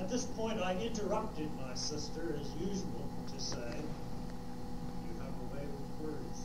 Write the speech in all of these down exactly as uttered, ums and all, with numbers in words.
At this point, I interrupted my sister, as usual, to say, "You have a way with words,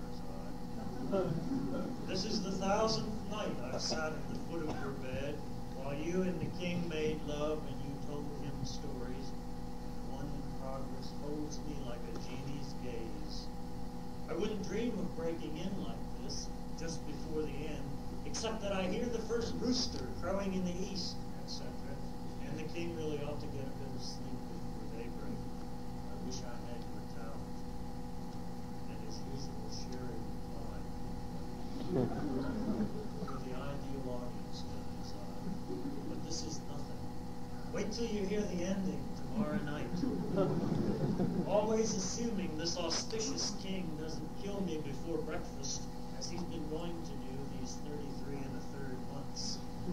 Chimera. This is the thousandth night I've sat at the foot of your bed, while you and the king made love and you told him stories. One in progress holds me like a genie's gaze. I wouldn't dream of breaking in like this, just before the end, except that I hear the first rooster crowing in the east, et cetera, and the king really ought to get a bit of sleep before daybreak. I wish I had your talent." And as usual, Sherry replied, "You're the ideal audience, Dunyazad, but this is nothing. Wait till you hear the ending tomorrow night. Always assuming this auspicious king doesn't kill me before breakfast, as he's been going to do these thirty-three and a third months."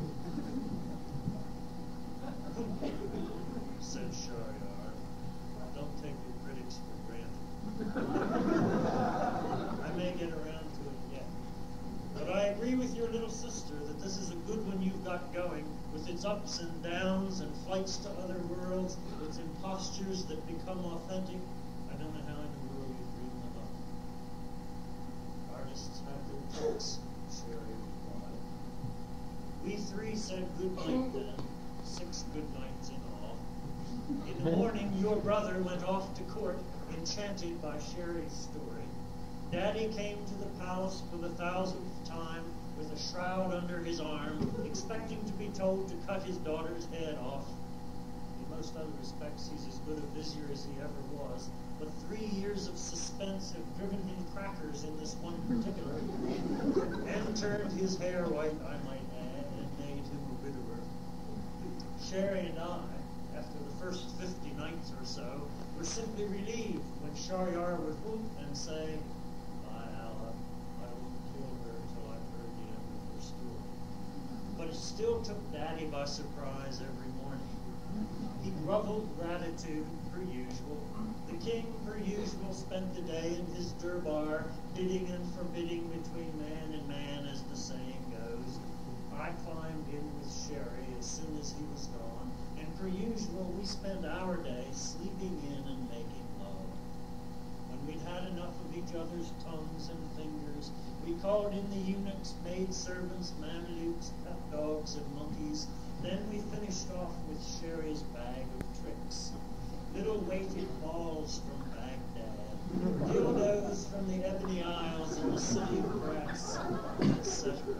Said Shahryar, "Don't take your critics for granted. I may get around to it yet. But I agree with your little sister that this is a good one you've got going, with its ups and downs and flights to other worlds, its impostures that become authentic. I don't know how in the world you dream them up." "Artists have their tricks," Sherry replied. We three said good night then, six good nights in all. In the morning, your brother went off to court, enchanted by Sherry's story. Daddy came to the palace for the thousandth time with a shroud under his arm, expecting to be told to cut his daughter's head off. In most other respects, he's as good a vizier as he ever was, but three years of suspense have driven him crackers in this one particular, and turned his hair white, I might add, and made him a widower. Sherry and I, after the first fifty nights or so, were simply relieved when Shahryar would whoop and say, "By Allah, I won't kill her till I've heard the end of her story." But it still took Daddy by surprise every morning. He groveled gratitude, per usual. The king, per usual, spent the day in his durbar, bidding and forbidding between man and man, as the saying goes. I climbed in with Sherry as soon as he was gone, and per usual, we spent our day sleeping in and making love. When we'd had enough of each other's tongues and fingers, we called in the eunuchs, maidservants, mamelukes, pet dogs, and monkeys. Then we finished off with Sherry's bag of tricks. Little weighted balls from Baghdad, dildos from the Ebony Isles and the City of Brass, et cetera.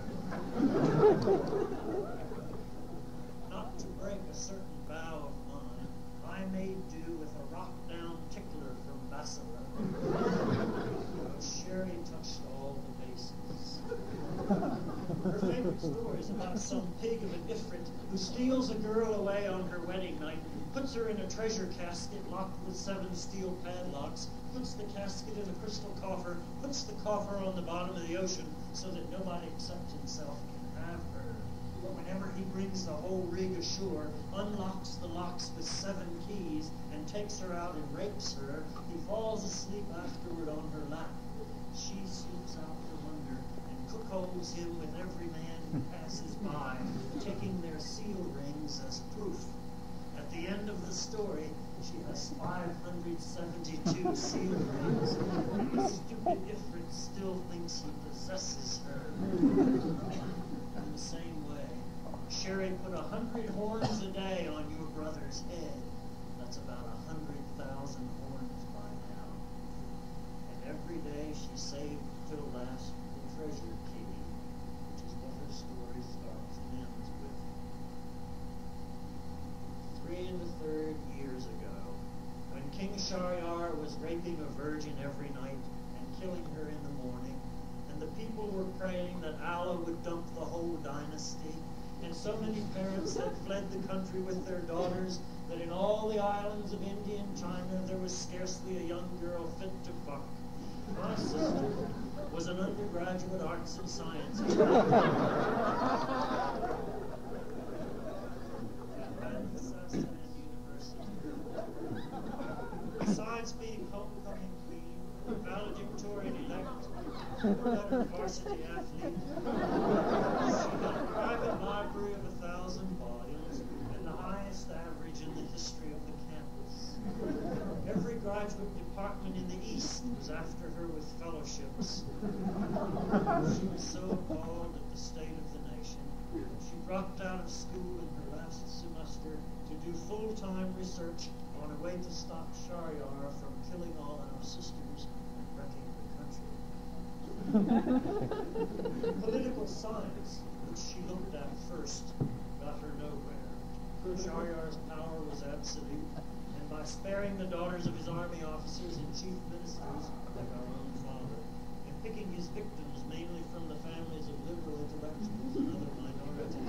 Not to break a certain vow of mine, I made do with a rock-down tickler from Basra. Sherry touched all the bases. Her favorite story is about some pig of an ifrit who steals a girl away on her wedding night, puts her in a treasure casket locked with seven steel padlocks, puts the casket in a crystal coffer, puts the coffer on the bottom of the ocean so that nobody except himself can have her. But whenever he brings the whole rig ashore, unlocks the locks with seven keys, and takes her out and rapes her, he falls asleep afterward on her lap. She sleeps out from under and cuckolds him with every man who passes by, taking their seal rings as proof. At the end of the story, she has five hundred seventy-two seal rings, and the stupid ifrit still thinks he possesses her. In the same way, Sherry put a hundred horns a day on your brother's head. That's about a hundred thousand horns by now. And every day she saved till last the treasure key, which is what her story starts and ends with. Three and a third years ago, when King Shahryar was raping a virgin every night and killing her in the morning, and the people were praying that Allah would dump the whole dynasty, and so many parents had fled the country with their daughters that in all the islands of India and China there was scarcely a young girl fit to fuck. My sister was an undergraduate arts and sciences Besides being homecoming queen, valedictorian elect, four-letter varsity athlete, she had a private library of a thousand volumes and the highest average in the was after her with fellowships. She was so appalled at the state of the nation that she dropped out of school in her last semester to do full-time research on a way to stop Shahryar from killing all our sisters and wrecking the country. Political science, which she looked at first, got her nowhere. Shahyar's power was absolute, and by sparing the daughters of his army officers and chief ministers, like our own father, and picking his victims mainly from the families of liberal intellectuals and other minorities,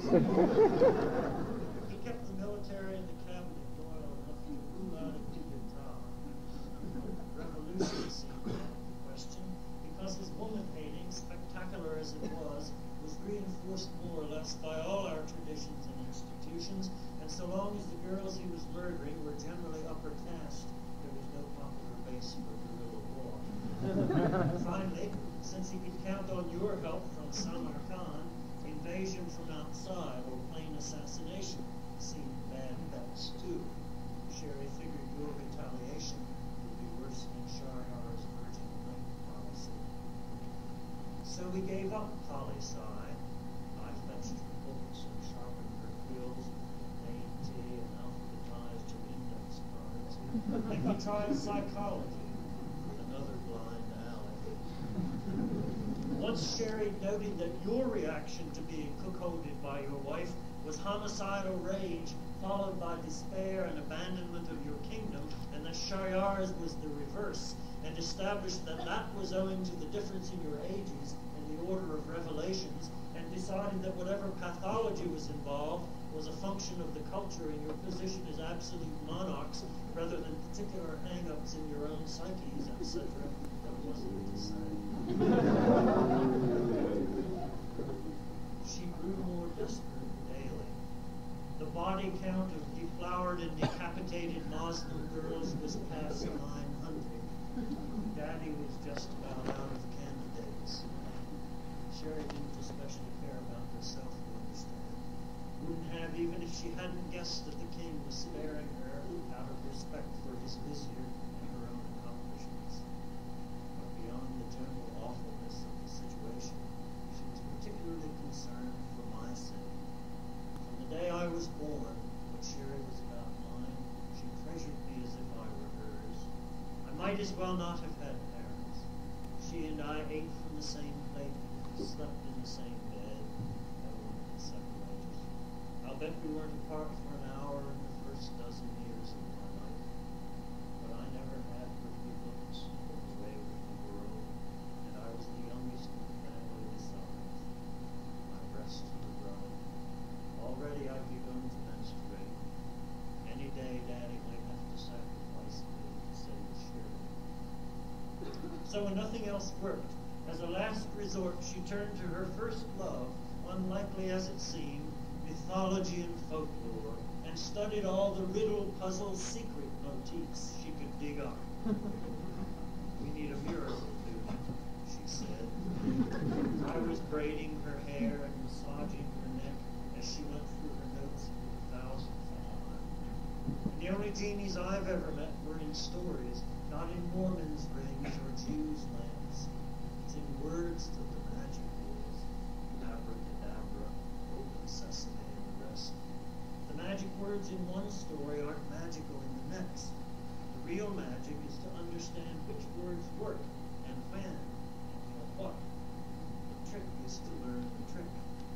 he kept the military and the cabinet loyal enough to rule out a coup d'etat. Revolution seemed out of the question, because his woman-hating, spectacular as it was, was reinforced more or less by all our traditions and institutions, and so long as the girls he was murdering were generally upper caste, there was no popular base for guerrilla war. Finally, since he could count on your help from Samarkand, invasion from outside or plain assassination seemed bad bets too. Sherry figured your retaliation would be worse than Shahyar's urgent link policy. So we gave up poli-sci. I fetched her books and sharpened her quills, dainty and alphabetized her index cards. And we tried psychology, another blind alley. Once Sherry noted that your reaction to being cuckolded by your wife was homicidal rage, followed by despair and abandonment of your kingdom, and that Shahyar's was the reverse, and established that that was owing to the difference in your ages and the order of revelations, and decided that whatever pathology was involved was a function of the culture and your position as absolute monarchs rather than particular hang-ups in your own psyches, et cetera. That wasn't to say. She grew more desperate daily. The body count of deflowered and decapitated Muslim girls was past nine hundred. Daddy was just about out of candidates. Sherry didn't especially care about herself, you understand. Wouldn't have even if she hadn't guessed that the king was sparing her out of respect for his vizier and her own accomplishments. But beyond the general awfulness of the situation, she was particularly concerned for my sake. From the day I was born, when Sherry was about nine, she treasured me as if I were hers. I might as well not have had parents. She and I ate from the same plate, slept in the same bed, no one could separate us. I'll bet we weren't apart for an hour in the first dozen years of my life. But I never had pretty looks or the way with the world, and I was the youngest in the family besides. My breasts were growing. Already I'd begun to menstruate. Any day Daddy might have to sacrifice me to save Sherry. So when nothing else worked, as a last resort, she turned to her first love, unlikely as it seemed, mythology and folklore, and studied all the riddle, puzzle, secret motifs she could dig up. We need a miracle, dude, she said. I was braiding her hair and massaging her neck as she went through her notes for the thousandth time. And the only genies I've ever met were in stories, not in Mormons' rings or Jews' lamps. It's in words that the magic is. Abracadabra, open sesame, and the rest. The magic words in one story aren't magical in the next. The real magic is to understand which words work, and when, and for what. The trick is to learn the trick.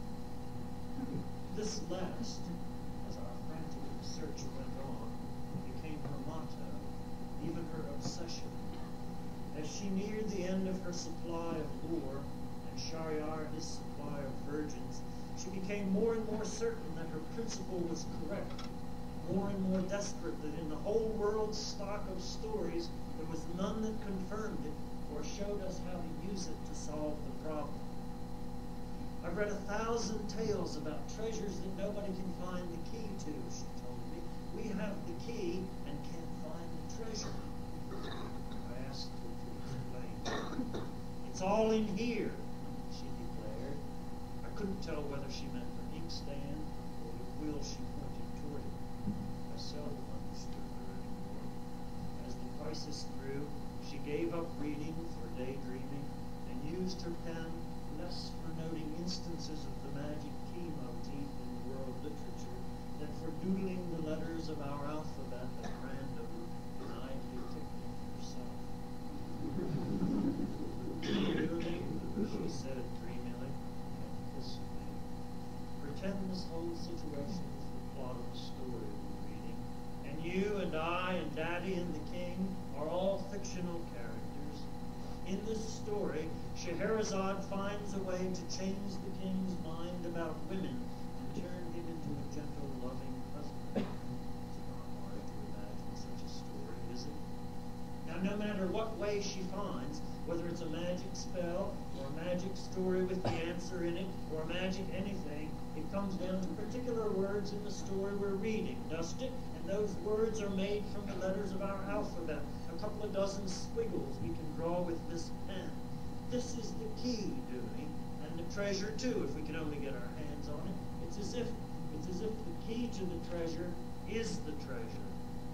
This last, as our frantic search went on, became her motto, even her obsession. As she neared the end of her supply of lore, and Shahyar his supply of virgins, she became more and more certain that her principle was correct, more and more desperate that in the whole world's stock of stories there was none that confirmed it or showed us how to use it to solve the problem. I've read a thousand tales about treasures that nobody can find the key to, she told me. We have the key and can't find the treasure. I asked her to explain. It's all in here, she declared. I couldn't tell whether she meant her inkstand or the quill she pointed toward it. I seldom understood her anymore. As the crisis grew, she gave up reading of our alphabet at random and idly picked them herself. Really, she said dreamily, and kissed me. Pretend this whole situation is the plot of a story we're reading, and you and I and Daddy and the King are all fictional characters. In this story, Scheherazade finds a way to change the king's mind about women and turn him into a gentle, loving husband. It's not hard to imagine such a story, is it? Now, no matter what way she finds, whether it's a magic spell or a magic story with the answer in it or magic anything, it comes down to particular words in the story we're reading, doesn't it? And those words are made from the letters of our alphabet, a couple of dozen squiggles we can draw with this pen. This is the key, Dooney, and the treasure too, if we can only get our hands on it. It's as if it's as if the key to the treasure is the treasure.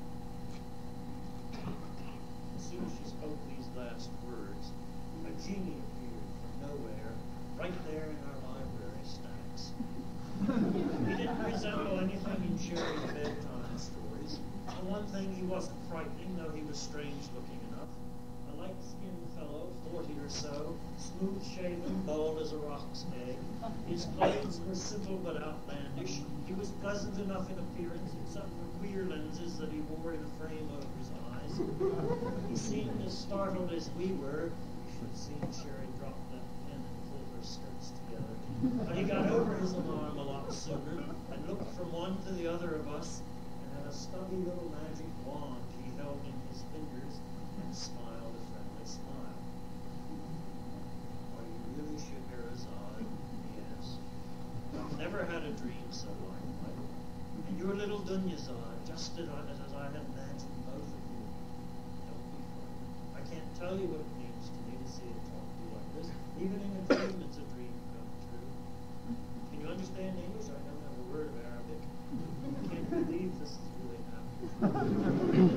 As soon as she spoke these last words, a genie appeared from nowhere, right there in our library stacks. He didn't resemble anything in Sherry's bedtime stories. For one thing, he wasn't frightening, though he was strange-looking enough. A light-skinned fellow, forty or so, smooth-shaven, bald as a roc's egg. His clothes were simple but outlandish. He was pleasant enough in appearance, except for queer lenses that he wore in a frame over his eyes. He seemed as startled as we were. You should have seen Sherry drop that pen and pull her skirts together. But he got over his alarm a lot sooner and looked from one to the other of us and had a stubby little magic wand he held in his fingers and smiled a friendly smile. Are you really Scheherazade? He asked. I've never had a dream so lifelike. And you're little Dunyazad, just as I, as I had imagined both of you. Don't be frightened. I can't tell you what it means to me to see it talk to you like this. Even in a dream, it's a dream come true. Can you understand English? I don't have a word of Arabic. I can't believe this is really happening.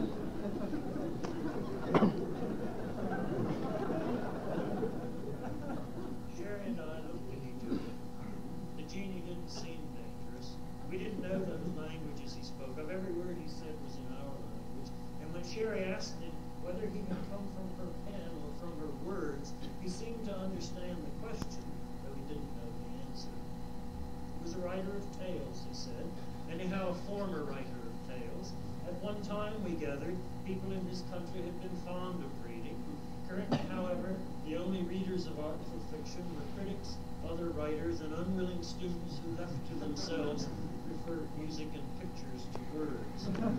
Sherry and I looked at each other. The genie didn't seem dangerous. We didn't know those languages he spoke of. Every word he said was in our language. And when Sherry asked him whether he had come from her pen or from her words, he seemed to understand the question, though he didn't know the answer. He was a writer of tales, he said, anyhow a former writer of tales. At one time, we gathered, people in this country had been fond of reading. Currently, however, the only readers of artful fiction were critics, other writers, and unwilling students who left to themselves preferred music and pictures to words.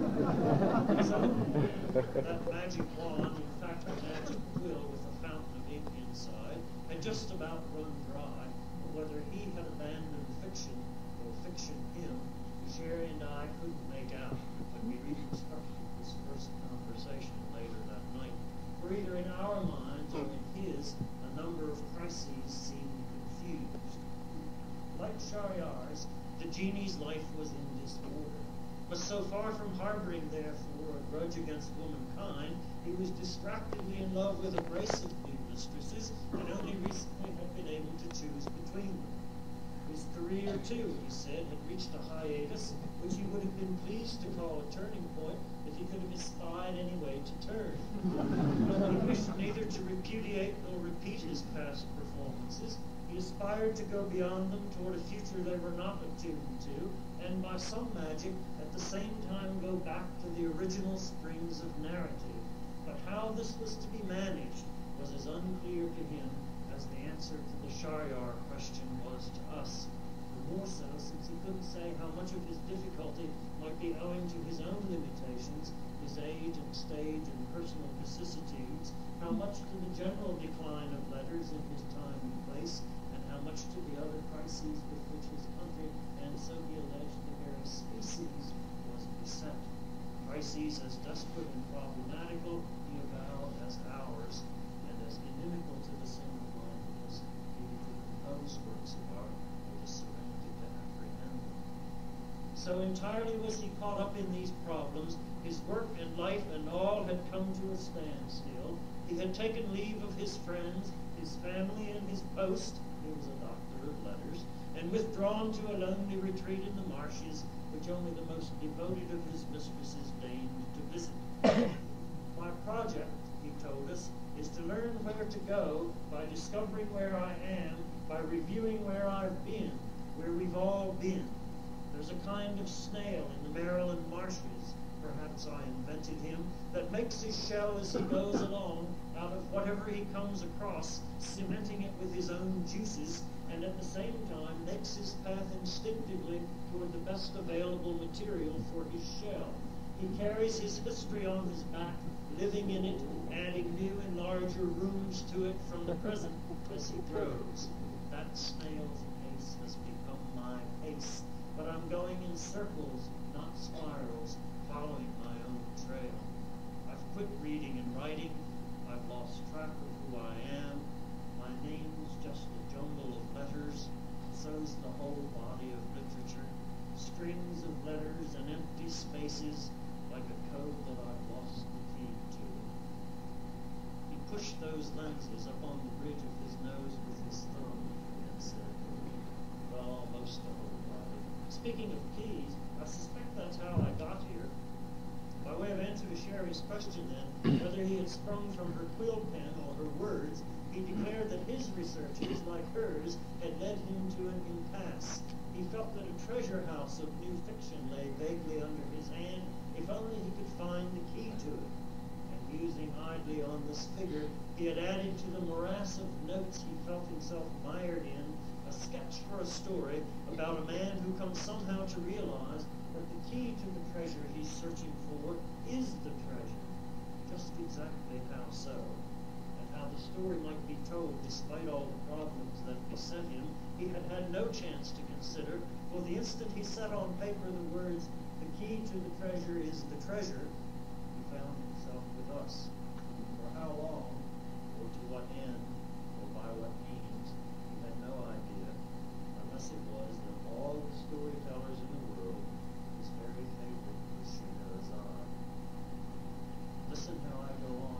So, that magic wand, in fact a magic quill with a fountain of ink inside, had just about run dry, but whether he had abandoned fiction or fiction him, Sherry and I couldn't make out when we reconstructed this first conversation later that night. For either in our minds or in his, a number of crises seemed confused. Like Shahryar's, the genie's life was in disorder. But so far from harboring, therefore, a grudge against womankind, he was distractedly in love with a brace of new mistresses, and only recently had been able to choose between them. His career, too, he said, had reached a hiatus, which he would have been pleased to call a turning point if he could have espied any way to turn. But he wished neither to repudiate nor repeat his past performances. He aspired to go beyond them toward a future they were not attuned to, and by some magic, at the same time go back to the original springs of narrative. But how this was to be managed was as unclear to him as the answer to the Shahryar question was to us. The more so since he couldn't say how much of his difficulty might be owing to his own limitations, his age and stage and personal vicissitudes, how much to the general decline of letters in his time and place, and how much to the other crises with which his country, and so he alleged the very species, was beset. Crises as desperate and problematical, he avowed, as ours, and as inimical to the single-mindedness needed to compose works of art or the serenity to apprehend them. So entirely was he caught up in these problems, his work and life and all had come to a standstill. He had taken leave of his friends, his family, and his post, he was a doctor of letters, and withdrawn to a lonely retreat in the marshes, which only the most devoted of his mistresses deigned to visit. My project, he told us, is to learn where to go by discovering where I am, by reviewing where I've been, where we've all been. There's a kind of snail in the Maryland marshes, perhaps I invented him, that makes his shell as he goes along out of whatever he comes across, cementing it with his own juices, and at the same time makes his path instinctively toward the best available material for his shell. He carries his history on his back, living in it, adding new and larger rooms to it from the present as he grows. That snail's pace has become my pace, but I'm going in circles, not spirals, following my own trail. I've quit reading and writing. I've lost track of who I am. My name's just a jumble of letters. So's the whole body of literature. Strings of letters and empty spaces, like a code that I've lost the key to. He pushed those lenses up on the bridge of his nose with his thumb and said, well, almost the whole body. Speaking of keys, I suspect that's how I got here. By way of answer to Sherry's question then, whether he had sprung from her quill pen or her words, he declared that his researches, like hers, had led him to an impasse. He felt that a treasure house of new fiction lay vaguely under his hand, if only he could find the key to it. And musing idly on this figure, he had added to the morass of notes he felt himself mired in a sketch for a story about a man who comes somehow to realize that the key to the treasure he's searching for is the treasure. Just exactly how so, and how the story might be told despite all the problems that beset him, he had had no chance to consider, for the instant he set on paper the words, the key to the treasure is the treasure, he found himself with us. For how long, or to what end, or by what means, he had no idea, unless it was that all the storytellers in the world, his very favorite was Chimera. Listen how I go on,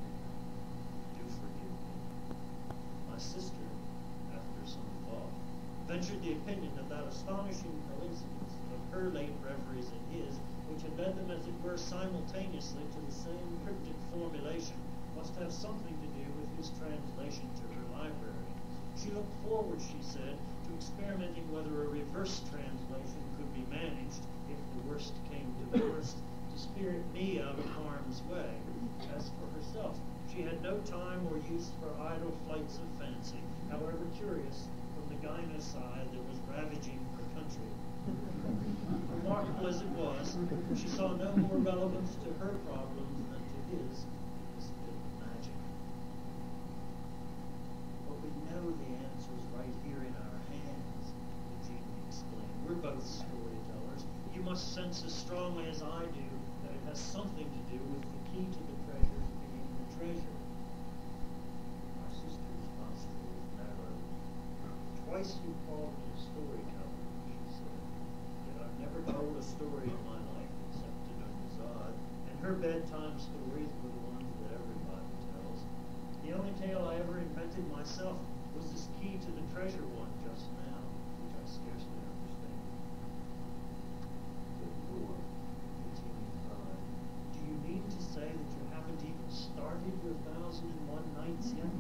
do forgive me. My sister, after some thought, ventured the opinion that that astonishing coincidence of her late reveries and his, which had led them as it were simultaneously to the same cryptic formulation, must have something to do with his translation to her library. She looked forward, she said, to experimenting whether a reverse translation could be managed, if the worst came to the worst, to spirit me out of harm's way. As for herself, she had no time or use for idle flights of fancy, however curious, from the gynocide that was ravaging her country. Remarkable as it was, she saw no more relevance to her problems than to his in this bit of magic. But we know the answer's right here in our hands, Eugenie exclaimed. We're both storytellers. You must sense as strongly as I do that it has something to do with the key to the treasure being the treasure. My sister's nostrils narrowed. Twice you called me a storyteller, she said. Yet I've never told a story in my life except to Dunyazad, and her bedtime stories were the ones that everybody tells. The only tale I ever invented myself was this key to the treasure one just now, which I scarcely understand. Good Lord, Eugenie cried. Do you mean to say that you haven't even started your thousand and one nights yet?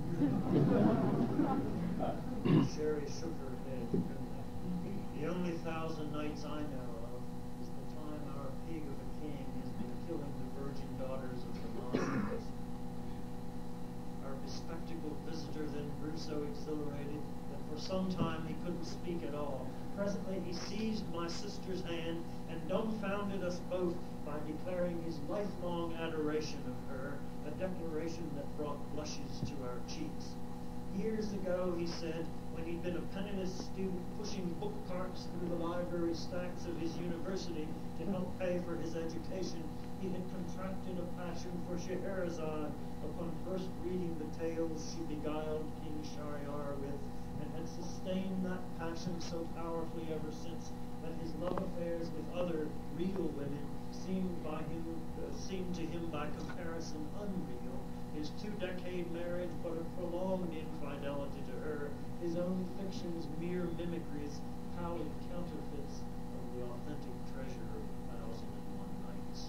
Sherry shook her head grimly. The only thousand nights I know of is the time our pig of a king has been killing the virgin daughters of the monsters. Our bespectacled visitor then grew so exhilarated that for some time he couldn't speak at all. Presently he seized my sister's hand and dumbfounded us both by declaring his lifelong adoration of her, a declaration that brought blushes to our cheeks. Years ago, he said, when he'd been a penniless student pushing book carts through the library stacks of his university to help pay for his education, he had contracted a passion for Scheherazade upon first reading the tales she beguiled King Shahryar with, and had sustained that passion so powerfully ever since that his love affairs with other real women seemed by him uh, seemed to him by comparison unreal. His two-decade marriage but a prolonged infidelity to her, his own fiction's mere mimicries, pallid counterfeits of the authentic treasure of a thousand and one nights.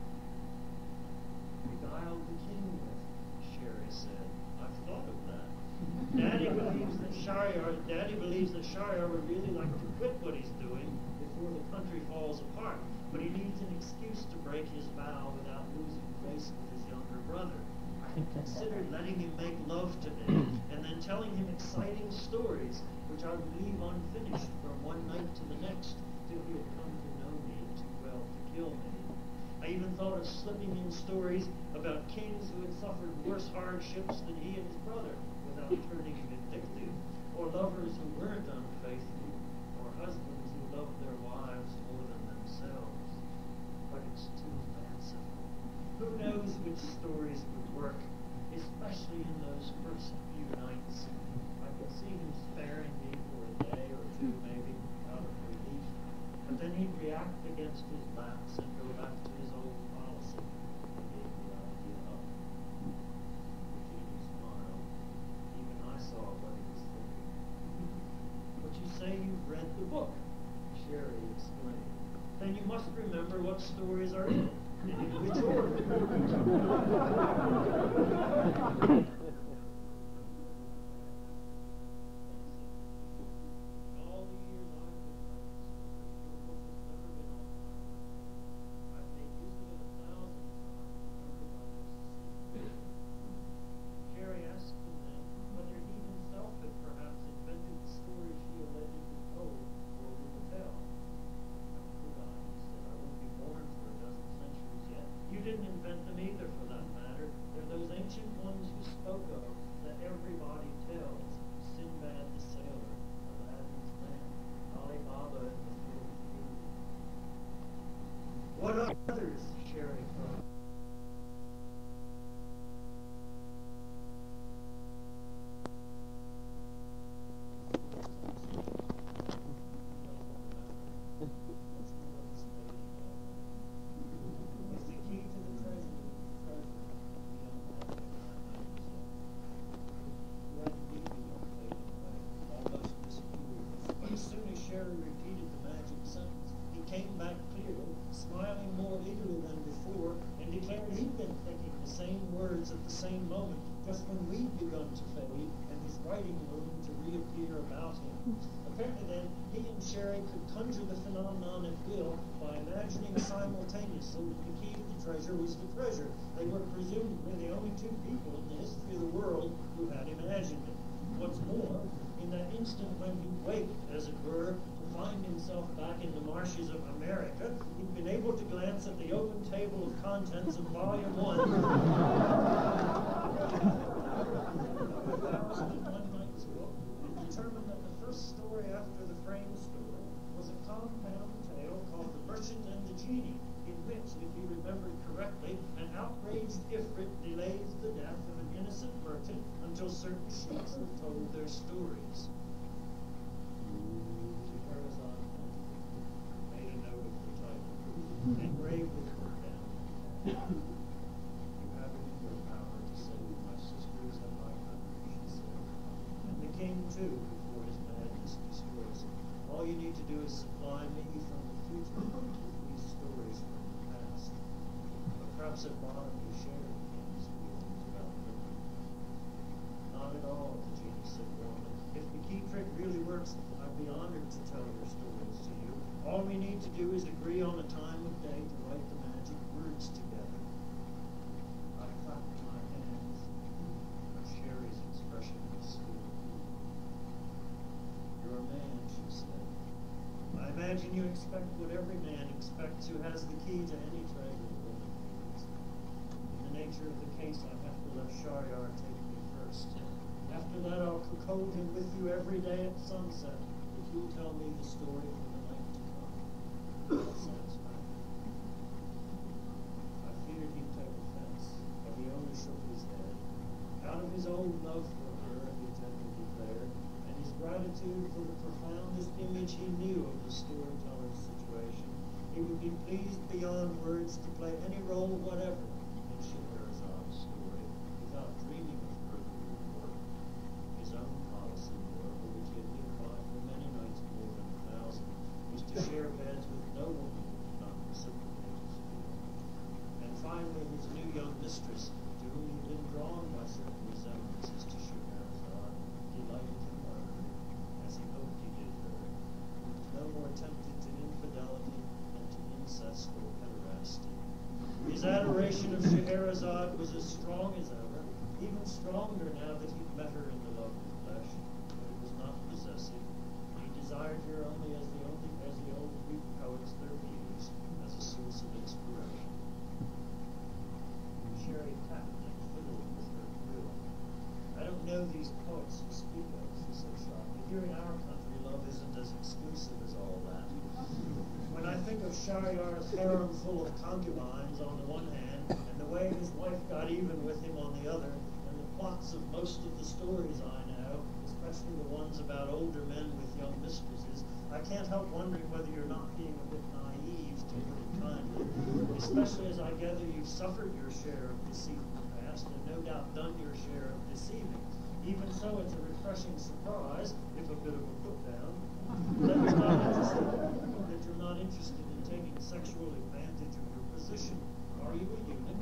Beguiled the king with, Sherry said. I've thought of that. Daddy believes that Shahryar, Daddy believes that Shahryar would really like to quit what he's doing before the country falls apart, but he needs an excuse to break his vow without losing face with his younger brother. I had considered letting him make love to me, and then telling him exciting stories, which I would leave unfinished from one night to the next, till he had come to know me too well to kill me. I even thought of slipping in stories about kings who had suffered worse hardships than he and his brother, without turning vindictive, or lovers who weren't unfaithful, or husbands who loved their wives more than themselves. But it's too fanciful. Who knows which stories would work, especially in those first few nights. I could see him sparing me for a day or two, maybe, out of relief. But then he'd react against his lapse and go back to his old policy. I gave the idea up. Eugenie smiled. Even I saw what he was thinking. But you say you've read the book, Sherry exclaimed. Then you must remember what stories are in it, and in which order. What others, Sherry cried. It's the key to the treasure, treasure. We don't have it. You had to leave me on faded away, almost disappeared. But as soon as Sherry repeated the magic sentence, he came back clearly, smiling more eagerly than before, and declared he'd been thinking the same words at the same moment, just when we'd begun to fade, and his writing room to reappear about him. Apparently then, he and Sherry could conjure the phenomenon at will by imagining simultaneously that the key to the treasure was the treasure. They were presumably the only two people in the history of the world who had imagined it. What's more, in that instant when he waked, as it were, to find himself back in the marshes of America, he'd been able to glance at the open table of contents of volume one. Thousand and One Nights book, and determined that the first story after the frame story was a compound tale called The Merchant and the Genie, in which, if he remembered correctly, an outraged Ifrit delays the death of an innocent merchant until certain sheiks have told their stories. Perseid made a note of the title and gravely put down. You have it in your power to save my sisters and my country, she said. And the king, too, before his madness destroys him. All you need to do is supply me from the future with these stories from the past. But perhaps at bottom you share the king's feelings about Britain. Not at all, the genie said warmly. If the key trick really works, I'd be honored to tell your stories to you. All we need to do is agree on a time of day to write the magic words together. I clapped my hands, but Sherry's expression was still cool. You're a man, she said. I imagine you expect what every man expects who has the key to any treasure the woman needs. In the nature of the case, I have to let Shahryar take me first. After that, I'll cuckold him with you every day at sunset, if you'll tell me the story for the night to come. That satisfied me. I feared he'd take offense, but he only shook his head. Out of his old love for her, he gently declared, and his gratitude for the profoundest image he knew of the storyteller's situation, he would be pleased beyond words to play any role whatever in Scheherazad's story, without dreaming of further reward. His own policy, moreover, admiration of Scheherazade was as strong as ever, even stronger now that he'd met her in the lovely flesh, but it was not possessive. He desired her only as the only as the old Greek poets their muse, as a source of inspiration. Sherry tapped and fiddled with her quill. I don't know these poets you speak of, she said sharply. Here in our country, love isn't as exclusive as all that. When I think of Shahryar's harem full of concubines on the one hand, and the way his wife got even with him on the other, and the plots of most of the stories I know, especially the ones about older men with young mistresses, I can't help wondering whether you're not being a bit naive, to put it kindly, especially as I gather you've suffered your share of deceit in the past, and no doubt done your share of deceiving. Even so, it's a refreshing surprise, if a bit of a put-down, that you're not interested, that you're not interested in taking sexual advantage of your position. Are you a eunuch?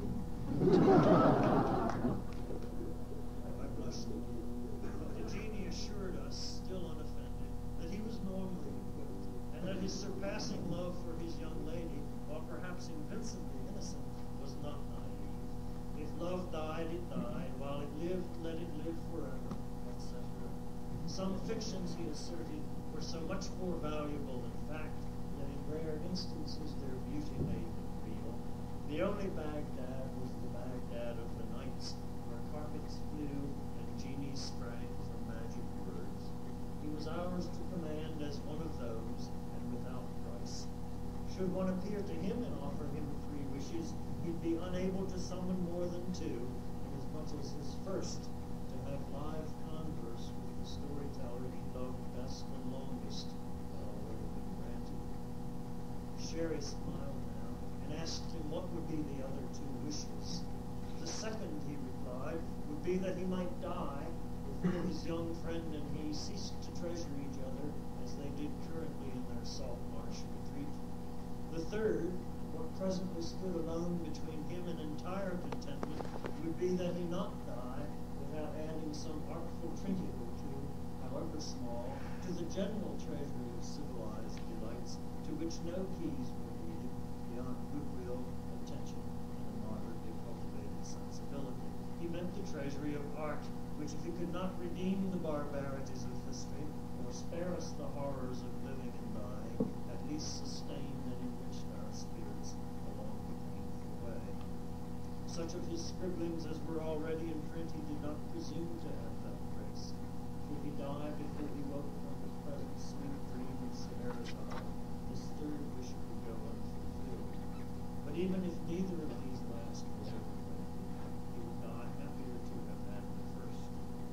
I blushed a little, but the genie assured us, still unoffended, that he was normally equipped, and that his surpassing love for his young lady, while perhaps invincibly innocent, was not naive. If love died, it died. While it lived, let it live forever, et cetera. Some fictions, he asserted, were so much more valuable in fact that in rare instances their beauty made them real. The only Baghdad was the Baghdad of the nights, where carpets flew and genies sprang from magic words. He was ours to command as one of those, and without price. Should one appear to him and offer him three wishes, he'd be unable to summon more than two, inasmuch as his first, to have live converse with the storyteller he loved best and longest, had already been granted. Sherry smiled now, and asked him what would be the other two wishes. The second, he replied, would be that he might die before his young friend and he ceased to treasure each other as they did currently in their salt marsh retreat. The third, what presently stood alone between him and entire contentment, would be that he not die without adding some artful trinket or two, however small, to the general treasury of civilized delights, to which no keys were needed beyond goodwill, attention, and a moderately cultivated sensibility. He meant the treasury of art, which if it could not redeem the barbarities of history, or spare us the horrors of living and dying, at least sustained and enriched our spirits along the painful way. Such of his scribblings as were already in print he did not presume to have that grace. Should he die before he woke from the present sweet dream of Scheherazade, his third wish would go unfulfilled. But even if neither of these last was ever granted, he would die happier to have had the first.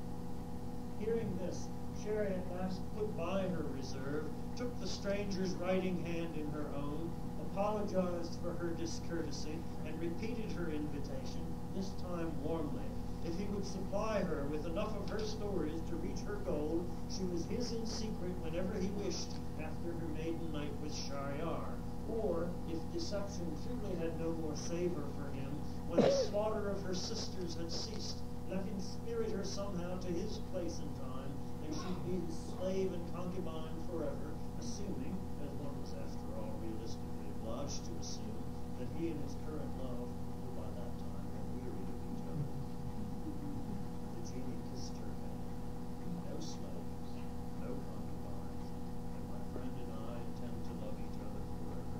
Hearing this, Sherry at last put by her reserve, took the stranger's writing hand in her own, apologized for her discourtesy, and repeated her invitation, this time warmly. If he would supply her with enough of her stories to reach her goal, she was his in secret whenever he wished after her maiden night with Shahryar. Or, if deception truly had no more savor for him, when the slaughter of her sisters had ceased, let him spirit her somehow to his place and time, and she'd be his slave and concubine forever, assuming, as one was after all realistically obliged to assume, that he and his current love were by that time wearied of each other. The genie kissed her hand. No slaves, no concubines, and my friend and I intend to love each other forever.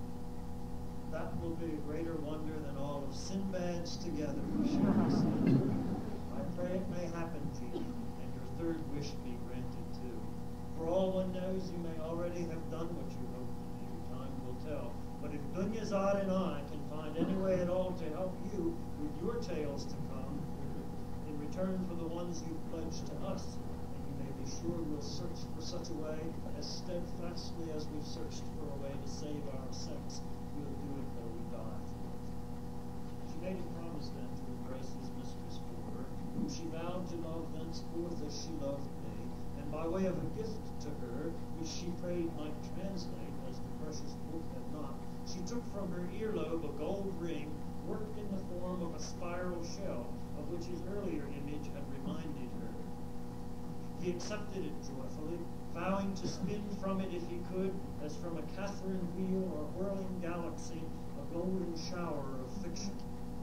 That will be a greater wonder than all of Sinbad's together, Sherry said. I pray it may happen, genie, and your third wish be granted too. For all one knows, you may already have done what you hoped to do. Time will tell. But if Dunyazad and I can find any way at all to help you with your tales to come, in return for the ones you've pledged to us, and you may be sure we'll search for such a way as steadfastly as we've searched for a way to save our sex, we'll do it though we die for it. She made a promise then to embrace his mistress for her, whom she vowed to love thenceforth as she loved me, and by way of a gift to her, which she prayed might translate, as the precious book had not, she took from her earlobe a gold ring worked in the form of a spiral shell, of which his earlier image had reminded her. He accepted it joyfully, vowing to spin from it if he could, as from a Catherine wheel or whirling galaxy, a golden shower of fiction.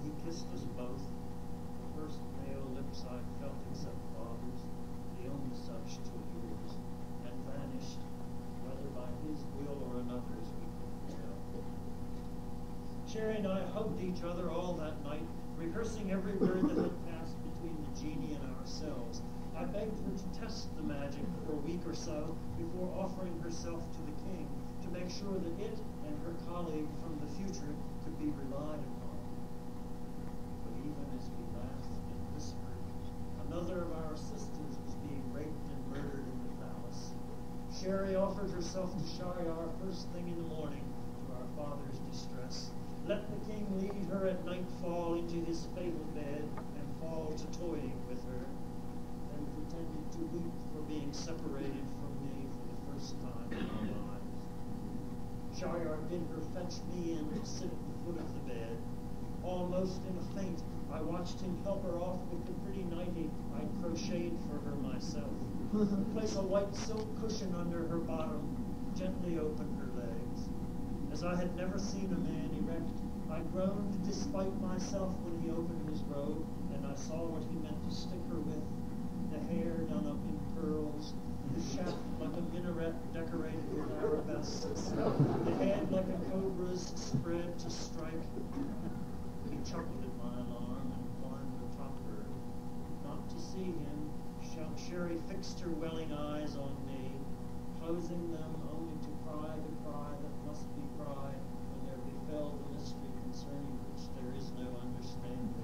he kissed us both, the first male lips I felt except father's, the only such till yours, and vanished, whether by his will or another's we couldn't tell. Sherry and I hugged each other all that night, rehearsing every word that had passed between the genie and ourselves. I begged her to test the magic for a week or so before offering herself to the king, to make sure that it and her colleague from the future could be relied upon. But even as we laughed and whispered, another of our sisters was being raped and murdered in the palace. Sherry offered herself to Shahryar first thing in the morning, to our father's distress. Let the king lead her at nightfall into his fatal bed and fall to toying with her, then pretended to weep for being separated from me for the first time in our lives. Shahryar bid her fetch me in to sit at the foot of the bed. Almost in a faint, I watched him help her off with the pretty nightie I'd crocheted for her myself. Place a white silk cushion under her bottom, gently open her legs. As I had never seen a man erect, I groaned despite myself when he opened his robe, and I saw what he meant to stick her with. The hair done up in pearls, the shaft like a minaret decorated with arabesques, the head like a cobra's spread to strike. He chuckled at my alarm and climbed atop her. Not to see him, Sherry fixed her welling eyes on me, closing them only to cry the cry that must be cried when there befell the mystery concerning which there is no understanding.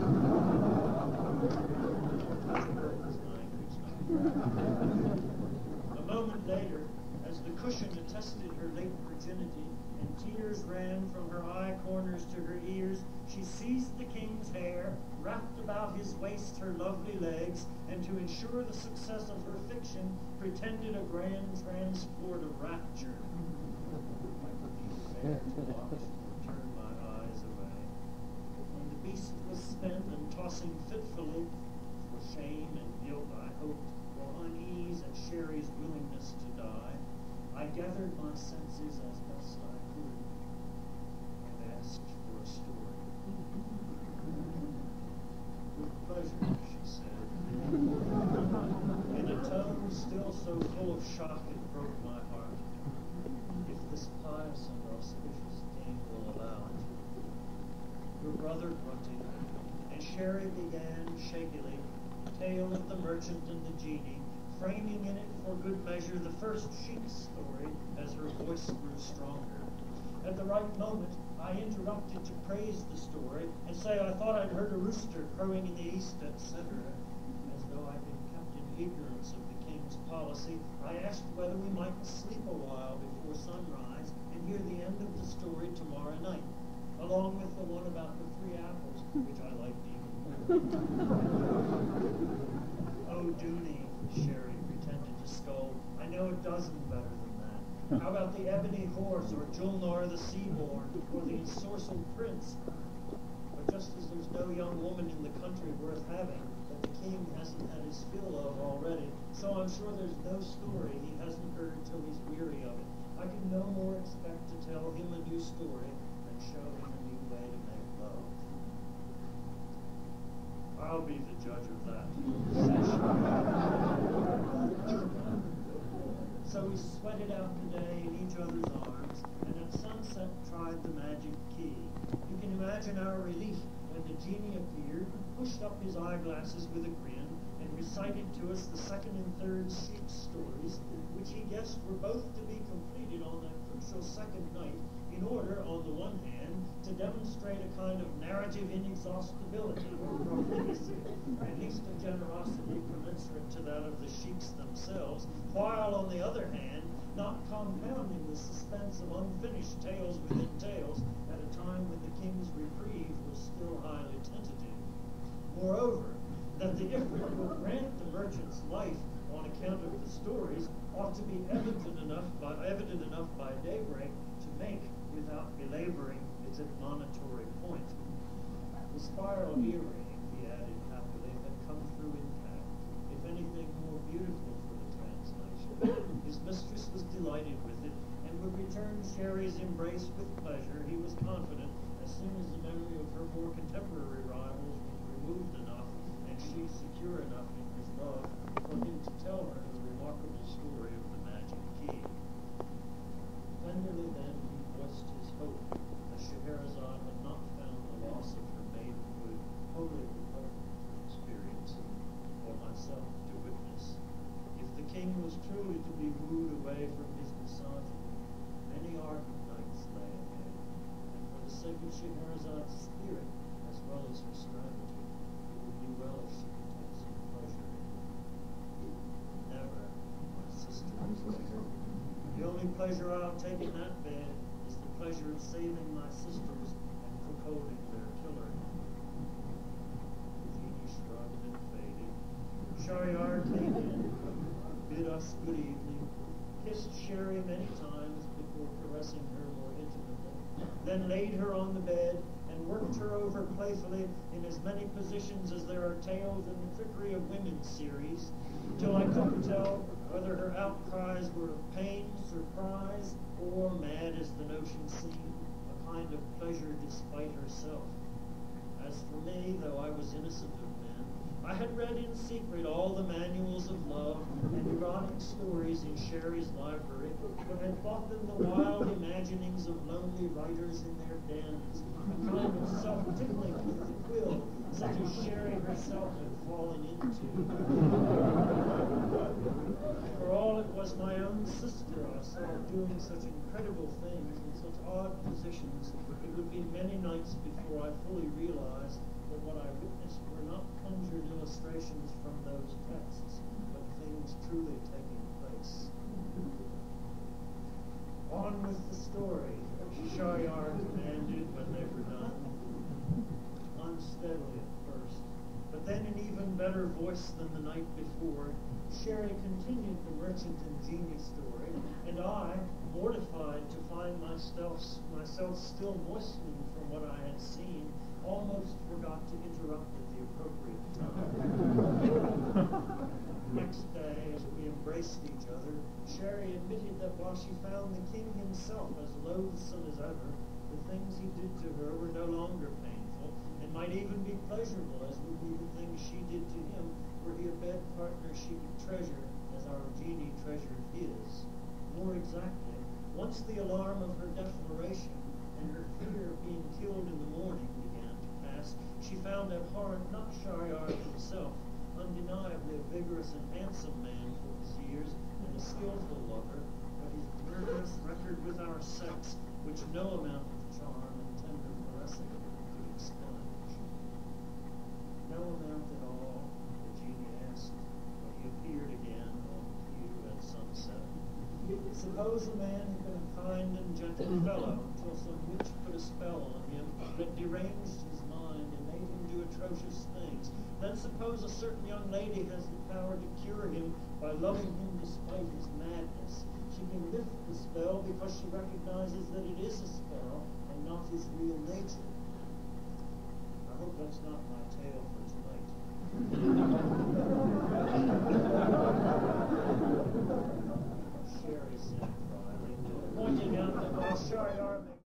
A moment later, as the cushion attested her late virginity, and tears ran from her eye corners to her ears, she seized the king's hair, wrapped about his waist her lovely legs, and to ensure the success of her fiction, pretended a grand transport of rapture. I couldn't bear to watch or turn my eyes away. When the beast was spent and tossing fitfully, for shame and guilt I hoped, or unease at Sherry's willingness to die, I gathered my senses as best I could and asked for a story. With pleasure, she said, in a tone still so full of shock it broke my heart. If this pious and auspicious king will allow it. Your brother grunted, and Sherry began shakily, the tale of the merchant and the genie, framing in it for good measure the first sheik's story as her voice grew stronger. At the right moment, I interrupted to praise the story and say I thought I'd heard a rooster crowing in the east, et cetera. As though I'd been kept in ignorance of the king's policy, I asked whether we might sleep a while before sunrise and hear the end of the story tomorrow night, along with the one about the three apples, which I liked even more. Oh, Duny, Sherry pretended to scold. I know a dozen better than that. How about the ebony horse, or Julnar the Seaborn, or the ensorcelled prince? But just as there's no young woman in the country worth having that the king hasn't had his fill of already, so I'm sure there's no story he hasn't heard till he's weary of it. I can no more expect to tell him a new story than show him a new way to make love. I'll be the judge of that. So we sweated out the day in each other's arms, and at sunset tried the magic key. You can imagine our relief when the genie appeared, pushed up his eyeglasses with a grin, and recited to us the second and third sheep stories, which he guessed were both to be completed on that crucial second night, in order, on the one hand, to demonstrate a kind of narrative inexhaustibility or profligacy, at least a generosity commensurate to that of the sheiks themselves, while, on the other hand, not compounding the suspense of unfinished tales within tales at a time when the king's reprieve was still highly tentative. Moreover, that the Ifrit will grant the merchant's life on account of the stories ought to be evident enough by, evident enough by daybreak to make, without belaboring, its admonitory point. The spiral earring, he added happily, had come through intact, if anything more beautiful for the translation. His mistress was delighted with it, and would return Sherry's embrace with pleasure, he was confident, as As soon as the memory of her more contemporary rivals was removed enough, and she secure enough in his love for him to tell her the remarkable story of the magic key. Tenderly then he voiced his hope that Scheherazade had not found the loss of her maidenhood wholly repugnant to experience, or myself to witness. If the king was truly to be wooed away from his misogyny, many ardent nights lay ahead, and for the sake of Scheherazade's spirit, as well as her strategy, it would be well if she could take some pleasure in it. Never, my sister was there. The only pleasure I'll take in that bed is the pleasure of saving my sisters and cuckolding their killer. The genie shrugged and faded. Shahryar came in, bid us good evening, kissed Sherry many times before caressing her more intimately, then laid her on the bed and worked her over playfully in as many positions as there are tales in the Trickery of Women series, till I couldn't tell whether her outcries were of pain, surprise, or, mad as the notion seemed, a kind of pleasure despite herself. As for me, though I was innocent of men, I had read in secret all the manuals of love and erotic stories in Sherry's library, but had thought them the wild imaginings of lonely writers in their dens, a kind of self-tickling with the quill, such as Sherry herself had fallen into. For all it was my own sister I saw doing such incredible things in such odd positions, it would be many nights before I fully realized that what I witnessed were not conjured illustrations from those texts, but things truly taking place. On with the story, Shahryar commanded when they were done, unsteadily at first, but then in even better voice than the night before. Sherry continued the merchant and genie story, and I, mortified to find myself, myself still moistening from what I had seen, almost forgot to interrupt at the appropriate time. Next day, as we embraced each other, Sherry admitted that while she found the king himself as loathsome as ever, the things he did to her were no longer painful, and might even be pleasurable, as would be the things she did to him, were he a bed partner she would treasure as our genie treasured his. More exactly, once the alarm of her declaration and her fear of being killed in the morning began to pass, she found abhorrent not Shahryar himself, undeniably a vigorous and handsome man for his years, and a skillful lover, but his murderous record with our sex, which no amount of charm and tender caressing could expunge. No amount at all, the genie asked, when he appeared again on view at sunset. Suppose a man had been a kind and gentle fellow until some witch put a spell on him that deranged his mind and made him do atrocious things. Then suppose a certain young lady has the power to cure him by loving him despite his madness. She can lift the spell because she recognizes that it is a spell and not his real nature. I hope that's not my tale for tonight. Sherry said dryly, pointing out that while Shahryar